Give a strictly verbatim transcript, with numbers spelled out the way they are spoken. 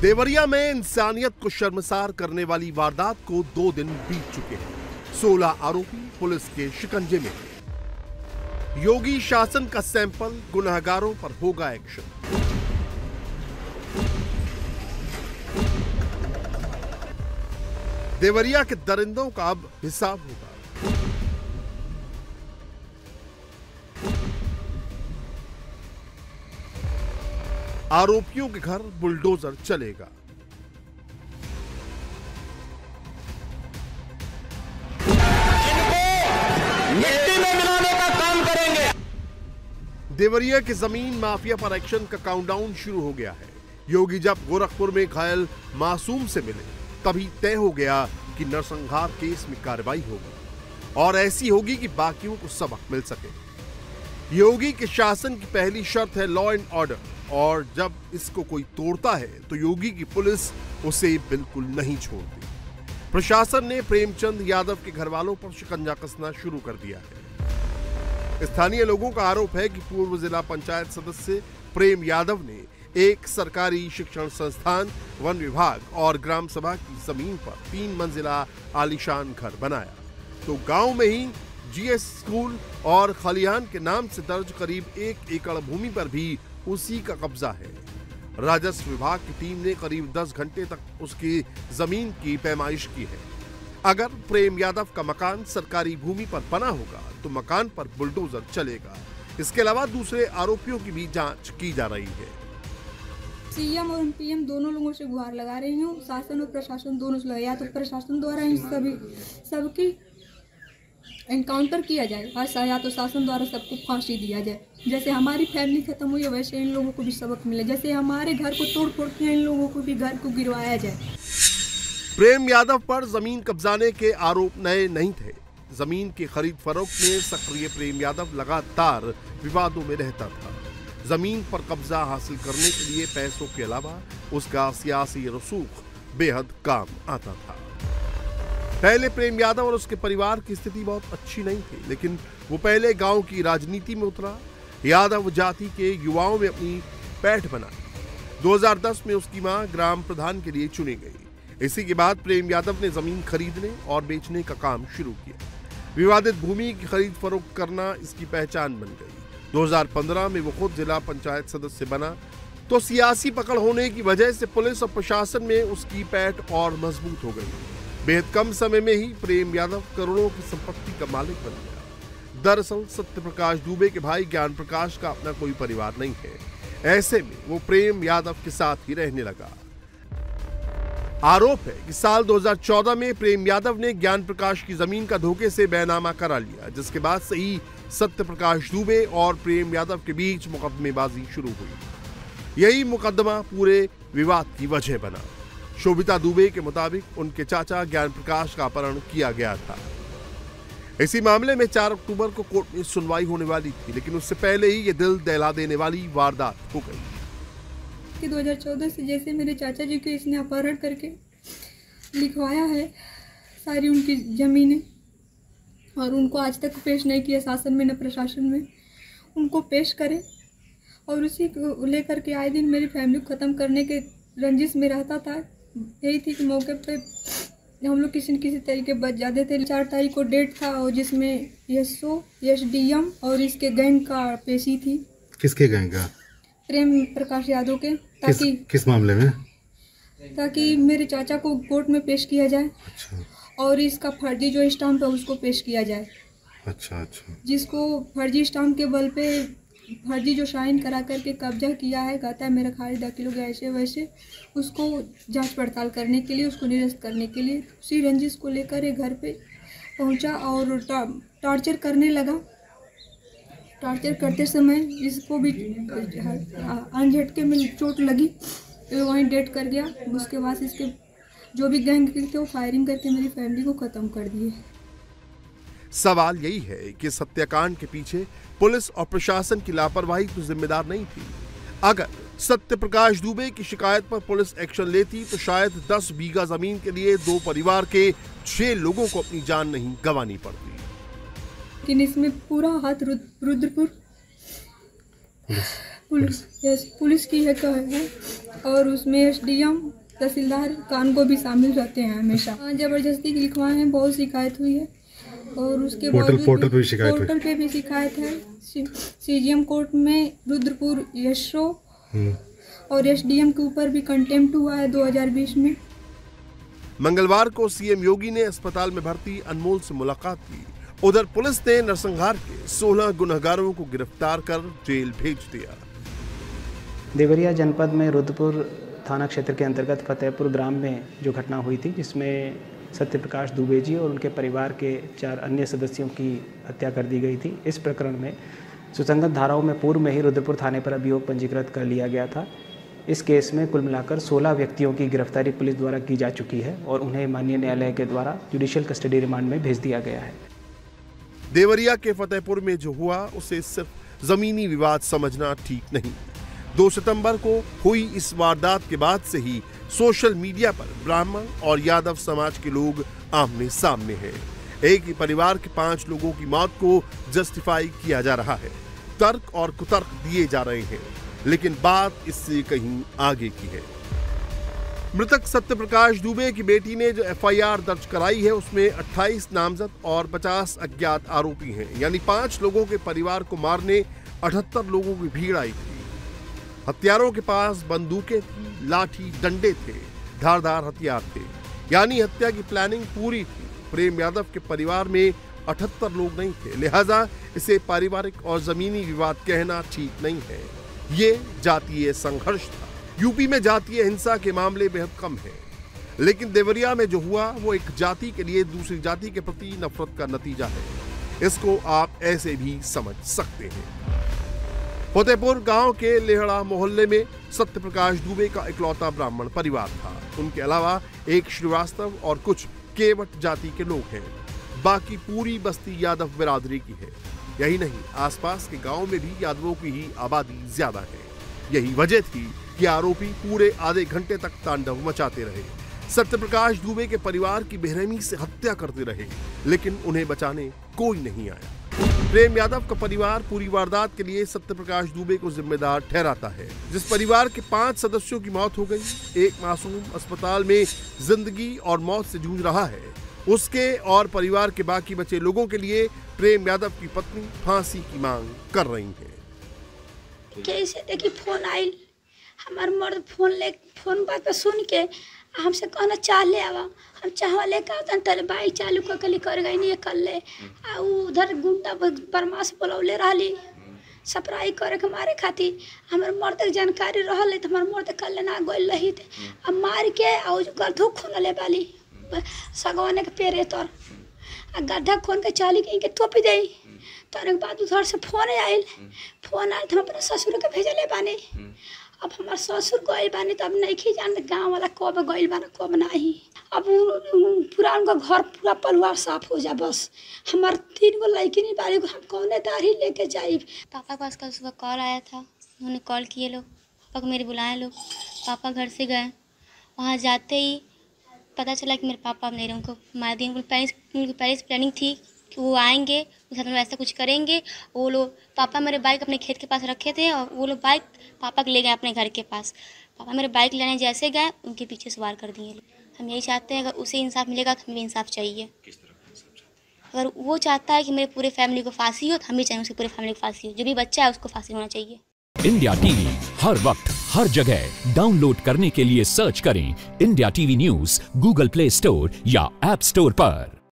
देवरिया में इंसानियत को शर्मसार करने वाली वारदात को दो दिन बीत चुके हैं। सोलह आरोपी पुलिस के शिकंजे में हैं। योगी शासन का सैंपल, गुनहगारों पर होगा एक्शन। देवरिया के दरिंदों का अब हिसाब होगा। आरोपियों के घर बुलडोजर चलेगा। मिट्टी में मिलाने का काम करेंगे। देवरिया के जमीन माफिया पर एक्शन का काउंटडाउन शुरू हो गया है। योगी जब गोरखपुर में घायल मासूम से मिले तभी तय हो गया कि नरसंहार केस में कार्रवाई होगी और ऐसी होगी कि बाकियों को सबक मिल सके। योगी के शासन की पहली शर्त है लॉ एंड ऑर्डर, और जब इसको कोई तोड़ता है तो योगी की पुलिस उसे बिल्कुल नहीं छोड़ती। प्रशासन ने प्रेमचंद यादव के घर वालों पर शिकंजा कसना शुरू कर दिया है। स्थानीय लोगों का आरोप है कि पूर्व जिला पंचायत सदस्य प्रेम यादव ने एक सरकारी शिक्षण संस्थान, वन विभाग और ग्राम सभा की जमीन पर तीन मंजिला आलीशान घर बनाया, तो गांव में ही जीएस स्कूल और खलिहान के नाम से दर्ज करीब एक एकड़ भूमि पर भी उसी का कब्जा है। राजस्व विभाग की टीम ने करीब दस घंटे तक उसकी जमीन की पैमाइश की है। अगर प्रेम यादव का मकान सरकारी भूमि पर बना होगा तो मकान पर बुलडोजर चलेगा। इसके अलावा दूसरे आरोपियों की भी जांच की जा रही है। सीएम और एमपीएम दोनों लोगों से गुहार लगा रही हूँ, शासन और प्रशासन दोनों से लगा, या तो प्रशासन द्वारा इन सभी सबकी एनकाउंटर किया जाए और या तो शासन द्वारा सबको फांसी दिया जाए। जैसे हमारी फैमिली खत्म हुई है वैसे इन लोगों को भी सबक मिले। जैसे हमारे घर को तोड़ फोड़ के इन लोगों को भी घर को गिरवाया जाए। प्रेम यादव पर जमीन कब्जाने के आरोप नए नहीं थे। जमीन की खरीद फरोख्त में सक्रिय प्रेम यादव लगातार विवादों में रहता था। जमीन पर कब्जा हासिल करने के लिए पैसों के अलावा उसका सियासी रसूख बेहद काम आता था। पहले प्रेम यादव और उसके परिवार की स्थिति बहुत अच्छी नहीं थी, लेकिन वो पहले गांव की राजनीति में उतरा। यादव जाति के युवाओं में अपनी पैठ बनाई। दो हज़ार दस में उसकी मां ग्राम प्रधान के लिए चुनी गई। इसी के बाद प्रेम यादव ने जमीन खरीदने और बेचने का काम शुरू किया। विवादित भूमि की खरीद फरोख्त करना इसकी पहचान बन गई। दो हज़ार पंद्रह में वो खुद जिला पंचायत सदस्य बना, तो सियासी पकड़ होने की वजह से पुलिस और प्रशासन में उसकी पैठ और मजबूत हो गई। बेहद कम समय में ही प्रेम यादव करोड़ों की संपत्ति का मालिक बन गया। दरअसल सत्य प्रकाश दुबे के भाई ज्ञान प्रकाश का अपना कोई परिवार नहीं है। ऐसे में वो प्रेम यादव के साथ ही रहने लगा। आरोप है कि साल दो हज़ार चौदह में प्रेम यादव ने ज्ञान प्रकाश की जमीन का धोखे से बैनामा करा लिया, जिसके बाद से ही सत्य प्रकाश दुबे और प्रेम यादव के बीच मुकदमेबाजी शुरू हुई। यही मुकदमा पूरे विवाद की वजह बना। शोभिता दुबे के मुताबिक उनके चाचा ज्ञान प्रकाश का अपहरण किया गया था। इसी मामले में चार अक्टूबर को कोर्ट में सुनवाई होने वाली थी, लेकिन उससे पहले ही ये दिल दहला देने वाली वारदात हो गई। दो हज़ार चौदह से जैसे मेरे चाचा जी को इसने अपहरण करके लिखवाया है सारी उनकी जमीनें, और उनको आज तक पेश नहीं किया शासन में न प्रशासन में। उनको पेश करे और उसी को लेकर के आए दिन मेरी फैमिली को ख़त्म करने के रंजिश में रहता था। यही थी कि मौके पे हम लोग किसी न किसी तरीके बच जाते थे। चार तारीख को डेट था और जिसमें एसओ, एसडीएम और इसके गैंग का पेशी थी। किसके गैंग का? प्रेम प्रकाश यादव के। ताकि किस, किस मामले में? ताकि मेरे चाचा को कोर्ट में पेश किया जाए। अच्छा। और इसका फर्जी जो स्टाम्प है उसको पेश किया जाए। अच्छा अच्छा। जिसको फर्जी स्टाम्प के बल पे फर्जी जो साइन करा करके कब्जा किया है, कहता है मेरा खारिज दाखिल हो गया ऐसे वैसे, उसको जांच पड़ताल करने के लिए, उसको निरस्त करने के लिए उसी रंजिश को लेकर ये घर पे पहुंचा और टॉर्चर करने लगा। टॉर्चर करते समय इसको भी अनझटके में चोट लगी तो वहीं डेथ कर गया। उसके बाद इसके जो भी गैंग थे वो फायरिंग करके मेरी फैमिली को ख़त्म कर दिए। सवाल यही है कि इस हत्याकांड के पीछे पुलिस और प्रशासन की लापरवाही तो जिम्मेदार नहीं थी। अगर सत्य प्रकाश दुबे की शिकायत पर पुलिस एक्शन लेती तो शायद दस बीघा जमीन के लिए दो परिवार के छह लोगों को अपनी जान नहीं गंवानी पड़ती। लेकिन इसमें पूरा हाथ रुद्रपुर पुलिस यस पुलिस की है, है और उसमें एसडीएम तहसीलदार कान को भी शामिल रहते हैं हमेशा। हाँ, जबरदस्ती लिखवाए हैं, बहुत शिकायत हुई है और उसके पोर्टल बावजूद पोर्टल पे भी शिकायत पोर्टल पे भी शिकायत है। सीजीएम कोर्ट में रुद्रपुर यशो और एसडीएम के ऊपर भी कंटेम्प्ट हुआ है दो हज़ार बीस में। मंगलवार को सीएम योगी ने अस्पताल में भर्ती अनमोल से मुलाकात की। उधर पुलिस ने नरसंहार के सोलह गुनहगारों को गिरफ्तार कर जेल भेज दिया। देवरिया जनपद में रुद्रपुर थाना क्षेत्र के अंतर्गत फतेहपुर ग्राम में जो घटना हुई थी, जिसमें सत्यप्रकाश दुबे जी और उनके परिवार के चार अन्य सदस्यों की हत्या कर दी गई थी। इस प्रकरण में सुसंगत धाराओं में पूर्व में ही रुद्रपुर थाने पर अभियोग पंजीकृत कर लिया गया था। इस केस में कुल मिलाकर सोलह व्यक्तियों की गिरफ्तारी पुलिस द्वारा की जा चुकी है और उन्हें माननीय न्यायालय के द्वारा जुडिशियल कस्टडी रिमांड में भेज दिया गया है। देवरिया के फतेहपुर में जो हुआ उसे सिर्फ जमीनी विवाद समझना ठीक नहीं। दो सितंबर को हुई इस वारदात के बाद से ही सोशल मीडिया पर ब्राह्मण और यादव समाज के लोग आमने सामने हैं। एक ही परिवार के पांच लोगों की मौत को जस्टिफाई किया जा रहा है, तर्क और कुतर्क दिए जा रहे हैं, लेकिन बात इससे कहीं आगे की है। मृतक सत्यप्रकाश दुबे की बेटी ने जो एफआईआर दर्ज कराई है उसमें अट्ठाईस नामजद और पचास अज्ञात आरोपी हैं, यानी पांच लोगों के परिवार को मारने अठहत्तर लोगों की भीड़ आई थी। हत्यारों के पास बंदूकें थी, लाठी डंडे थे, धारदार हथियार थे, यानी हत्या की प्लानिंग पूरी थी। प्रेम यादव के परिवार में अठहत्तर लोग नहीं थे, लिहाजा इसे पारिवारिक और जमीनी विवाद कहना ठीक नहीं है। ये जातीय संघर्ष था। यूपी में जातीय हिंसा के मामले बेहद कम है, लेकिन देवरिया में जो हुआ वो एक जाति के लिए दूसरी जाति के प्रति नफरत का नतीजा है। इसको आप ऐसे भी समझ सकते हैं। फतेहपुर गांव के लेहड़ा मोहल्ले में सत्यप्रकाश दुबे का इकलौता ब्राह्मण परिवार था। उनके अलावा एक श्रीवास्तव और कुछ केवट जाति के लोग हैं। बाकी पूरी बस्ती यादव बिरादरी की है। यही नहीं, आसपास के गांव में भी यादवों की ही आबादी ज्यादा है। यही वजह थी कि आरोपी पूरे आधे घंटे तक तांडव मचाते रहे। सत्यप्रकाश दुबे के परिवार की बेरहमी से हत्या करते रहे, लेकिन उन्हें बचाने कोई नहीं आया। प्रेम यादव का परिवार पूरी वारदात के लिए सत्यप्रकाश दुबे को जिम्मेदार ठहराता है। जिस परिवार के पांच सदस्यों की मौत हो गई, एक मासूम अस्पताल में जिंदगी और मौत से जूझ रहा है, उसके और परिवार के बाकी बचे लोगों के लिए प्रेम यादव की पत्नी फांसी की मांग कर रही है। कैसे देखी फोन आयल, हमार मर्द फोन ले फोन बात पे सुन के हमसे कहना चाह ले आवा, हम चाह लेकर आता तले बाइक चालू कर कली कर गई नहीं कर ले। आ उधर गुंडा बरमास बोलौले रहली सप्राई करे के मारे खातिर। हमारे मर्द के जानकारी रहल तो हमारे मर्द कल ना गई रही थे। अब मार के और गड्ढो खोन ले बाली सगवाने के पेरे तर आ गड्ढा खोन के चाली के तोपी दे। तर बाद उधर से फोन आयल फोन आयल तो हम अपने ससुर के भेजले बानी। अब हमार ससुर गइल बानी तो अब नहीं जान गाँव वाला कब गइल बाना कब नहीं। अब पूरा उनका घर पूरा परिवार साफ हो जा। बस हमार तीन गो लड़की नहीं बारी, हम कौने दाढ़ी लेके जाए। पापा के पास कल सुबह कॉल आया था, उन्होंने कॉल किए लोग, पापा को मेरे बुलाए लोग। पापा घर से गए, वहाँ जाते ही पता चला कि मेरे पापा अब नहीं रहे, उनको मार दिए। उनकी पहले उनकी पहले से प्लानिंग थी कि वो आएंगे उनके साथ में ऐसा कुछ करेंगे। वो लोग पापा मेरे बाइक अपने खेत के पास रखे थे और वो लोग बाइक पापा के ले गए अपने घर के पास। पापा मेरे बाइक लेने जैसे गए उनके पीछे सवार कर दिए लोग। हम यही चाहते हैं अगर उसे इंसाफ मिलेगा तो हमें इंसाफ चाहिए। अगर वो चाहता है कि मेरे पूरे फैमिली को फांसी हो तो हम भी चाहिए उसकी पूरे फैमिली को फांसी हो। जो भी बच्चा है उसको फांसी होना चाहिए। इंडिया टीवी हर वक्त हर जगह डाउनलोड करने के लिए सर्च करें India TV news Google Play Store या ऐप स्टोर पर।